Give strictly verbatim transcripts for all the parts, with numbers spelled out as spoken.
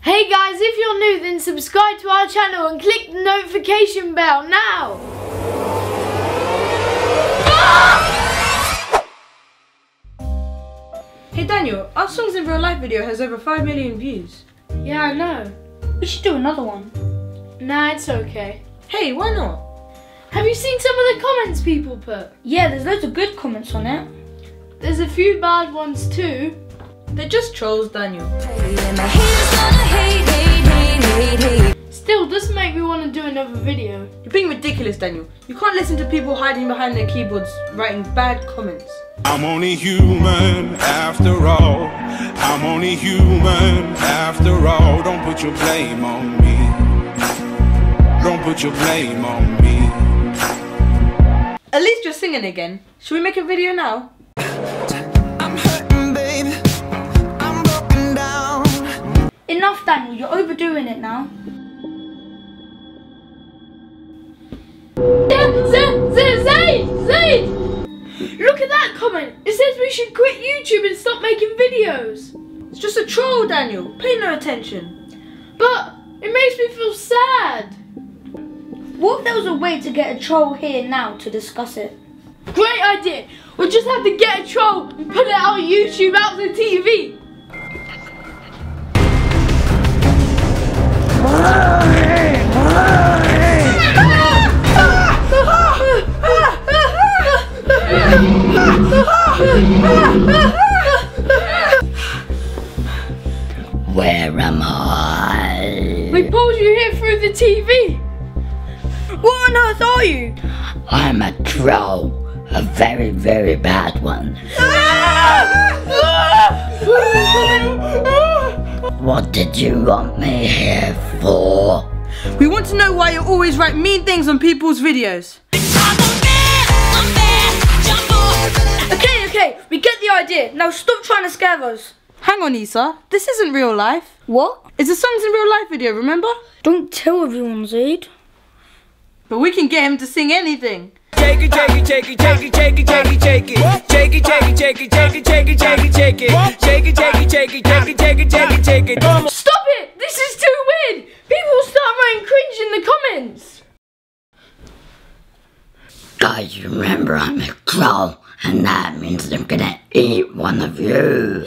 Hey guys, if you're new then subscribe to our channel and click the notification bell now. Hey Daniel, our Songs in Real Life video has over five million views. Yeah, I know. We should do another one. Nah, it's okay. Hey, why not? Have you seen some of the comments people put? Yeah, there's loads of good comments on it. There's a few bad ones too. They're just trolls, Daniel. Still, doesn't make me want to do another video. You're being ridiculous, Daniel. You can't listen to people hiding behind their keyboards writing bad comments. I'm only human after all. I'm only human after all. Don't put your blame on me. Don't put your blame on me. At least you're singing again. Should we make a video now? I'm hurting, baby. I'm broken down. Enough, Daniel. You're overdoing it now. Zayd! Zayd! Look at that comment. It says we should quit YouTube and stop making videos. It's just a troll, Daniel. Pay no attention. But it makes me feel sad. What if there was a way to get a troll here now to discuss it? Great idea. We'll just have to get a troll and put it on YouTube, out to T V. Where am I? We pulled you here through the T V. What on earth are you? I'm a troll. A very, very bad one. What did you want me here for? We want to know why you always write mean things on people's videos. Okay, okay, we get the idea. Now stop trying to scare us. Hang on, Issa. This isn't real life. What? It's a Songs in Real Life video, remember? Don't tell everyone, Zayd. But we can get him to sing anything. Shake it, shake it, shake it, shake it, shake it, shake it, shake it. Shake it, shake it, shake it, shake it, shake it, shake it, shake it. Shake it, shake it, shake it, shake it, shake it, shake it, shake it. Stop it! This is too weird! People will start writing cringe in the comments. Guys, remember I'm a troll, and that means I'm gonna eat one of you.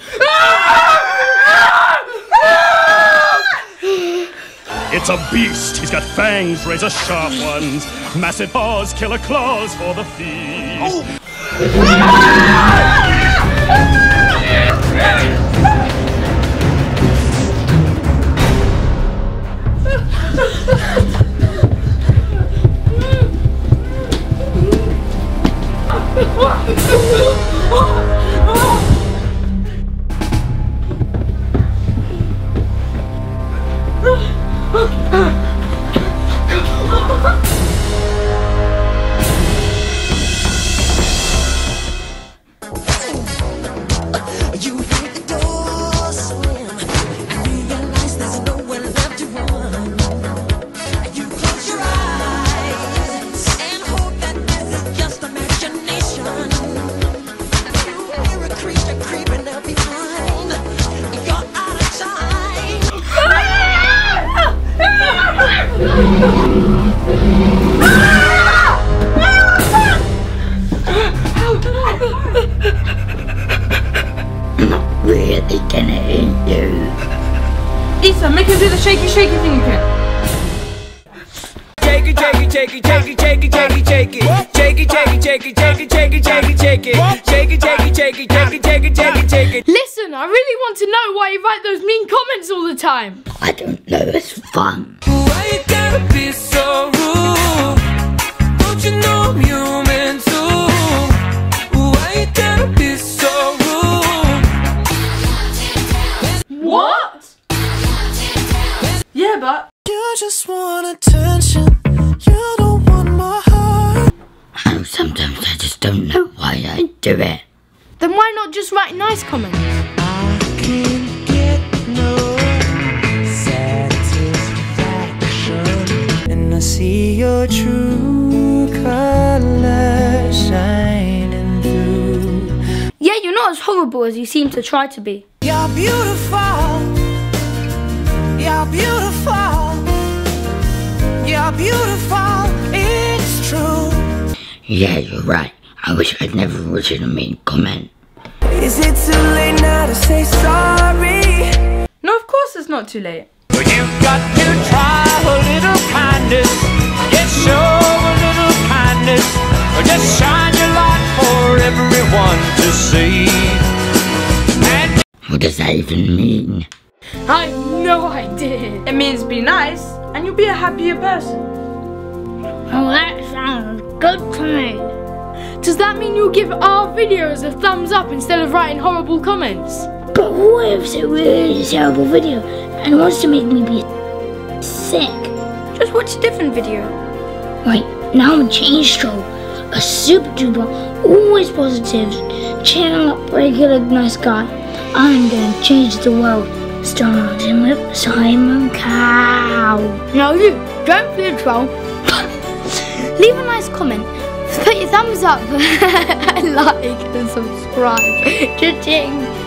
It's a beast. He's got fangs, razor sharp ones, massive paws, killer claws for the feast. Oh. I'm not really gonna eat you. Issa, make him do the shaky shaky thing again. Shake it, shake it, shake it, shake it, shake it, shake it, shake it. Shake it, shake it, shake it, shake it, shake it, shake it, shake it. Shake it, shake it, shake it, shake it, shake it, shake it, shake it. Listen, I really want to know why you write those mean comments all the time. I don't know, it's fun. Why you gotta be so rude? Don't you know I'm human too? Why you gotta be so rude? What? Yeah, but You just want attention. You don't want my heart. And sometimes I just don't know why I do it. Then why not just write nice comments? I can't get no satisfaction. And I see your true colors shining through. Yeah, not as horrible as you seem to try to be. You're beautiful. You're You're beautiful. You're beautiful. It's true. Yeah, you're right. I wish I'd never written a mean comment. Is it too late now to say sorry? No, of course it's not too late. Well, you've got to try a little kindness. Just show a little kindness. Or just shine your light for everyone to see. And What does that even mean? I have no idea. It means be nice and you'll be a happier person. Oh, that sounds good to me. Does that mean you'll give our videos a thumbs up instead of writing horrible comments? But what if it's a really terrible video and wants to make me be sick? Just watch a different video. Right, now I'm a change stroll. A super duper, always positive, cheering up regular nice guy. I'm gonna change the world. Starting with Simon Cow. Now you, don't be a troll. Leave a nice comment. Put your thumbs up, like and subscribe. Cha-ching.